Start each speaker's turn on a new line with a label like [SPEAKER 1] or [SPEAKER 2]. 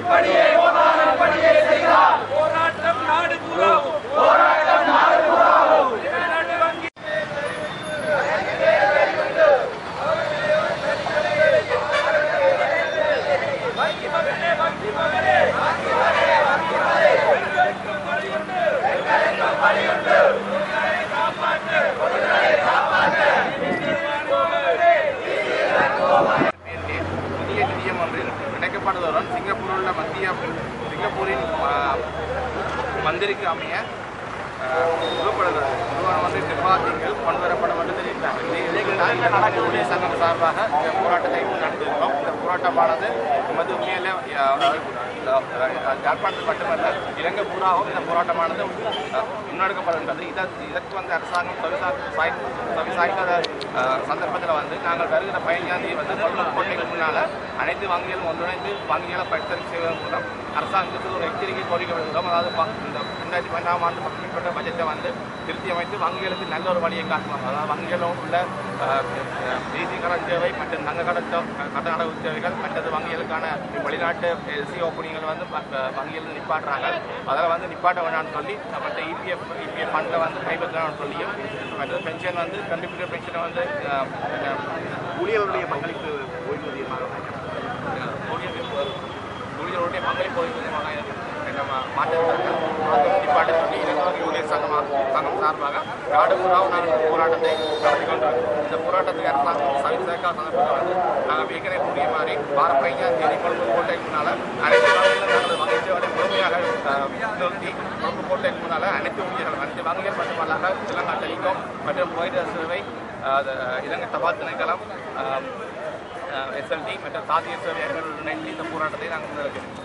[SPEAKER 1] சிங்கப்பூரின் மந்திரிக்கு அமைய நிர்வாகங்கள் கொண்டு வரப்பட வேண்டும் தெரிவித்தார்கள். ஊழிய சங்கம் சார்பாக இந்த போராட்டத்தை நடத்தியிருக்கிறோம். இந்த போராட்டமானது நமது உண்மையிலே யாழ்ப்பாணத்தில் மட்டுமல்ல இலங்கை பூராவும் இந்த போராட்டமானது முன்னெடுக்கப்படுகின்றது. இதற்கு அரசாங்கம் சவிசாய்க்காத சந்தர்ப்பத்தில் நாங்கள் வருகிற 15ஆம் தேதி கோட்டைக்கு முன்னால் அனைத்து வங்கிகளும் ஒன்றிணைந்து வங்கிகளை பரிசீலனை செய்வதன் மூலம் அரசாங்கத்துக்கு ஒரு எச்சரிக்கை கோரிக்கை விடுகிறோம். அதாவது இந்த 2012ஆம் ஆண்டு பட்ஜெட்டை திருத்தி அமைத்து வங்கிகளுக்கு நல்ல ஒரு வழியை காட்டுவாங்க. அதாவது வங்கிகளும் உள்ள தேசிய கடன் சேவை மற்றும் தங்க கடன் அடவு சேவைகள் மற்றது வங்கிகளுக்கான வெளிநாட்டு எல்சி ஓப்பனிங்கள் வங்கியில் நிப்பாட்டுறாங்க. அதில் நிப்பாட்ட வேண்டாம்னு சொல்லி மற்ற இபிஎஃப் ஃபண்டில் கைப்பற்றணும்னு சொல்லியும் மற்றது பென்ஷன் கண்டிப்பாக பென்ஷனை ஊழியர்களுடைய பங்களிப்பு ஓய்வூதியமாக ஊழியர்களுடைய பங்களிப்பு ஓய்வூதியமாக மாற்றிருக்கிறார்கள். நிப்பாட்ட சொல்லி இலங்கை ஊழியர் சங்கம் சார்பாக நாடு பூராவும் நாங்கள் போராட்டத்தை நடத்தி கொண்டிருக்கிறோம். இந்த போராட்டத்துக்கு அரசாங்கம் சவிசாய்க்காத சந்தர்ப்பத்தில் நாங்கள் ஏற்கனவே கூடிய மாதிரி வார 15ஆம் தேதி கொழும்பு கோட்டைக்கு முன்னால் அனைத்து வங்கிகளும் வங்கிச்சேவை முழுமையாக நிறுத்தி கொழும்பு கோட்டைக்கு முன்னால் அனைத்து ஊழியர்கள் அனைத்து வங்கிகள் மட்டுமல்லாமல் இலங்கை டெலிகாம் மற்றும் வைர சேவை இலங்கை தபால் திணைக்களம் SLT மற்றும் சாதிய சேவை இணைந்து இந்த போராட்டத்தை நாங்கள் முன்னெடுக்கிறோம்.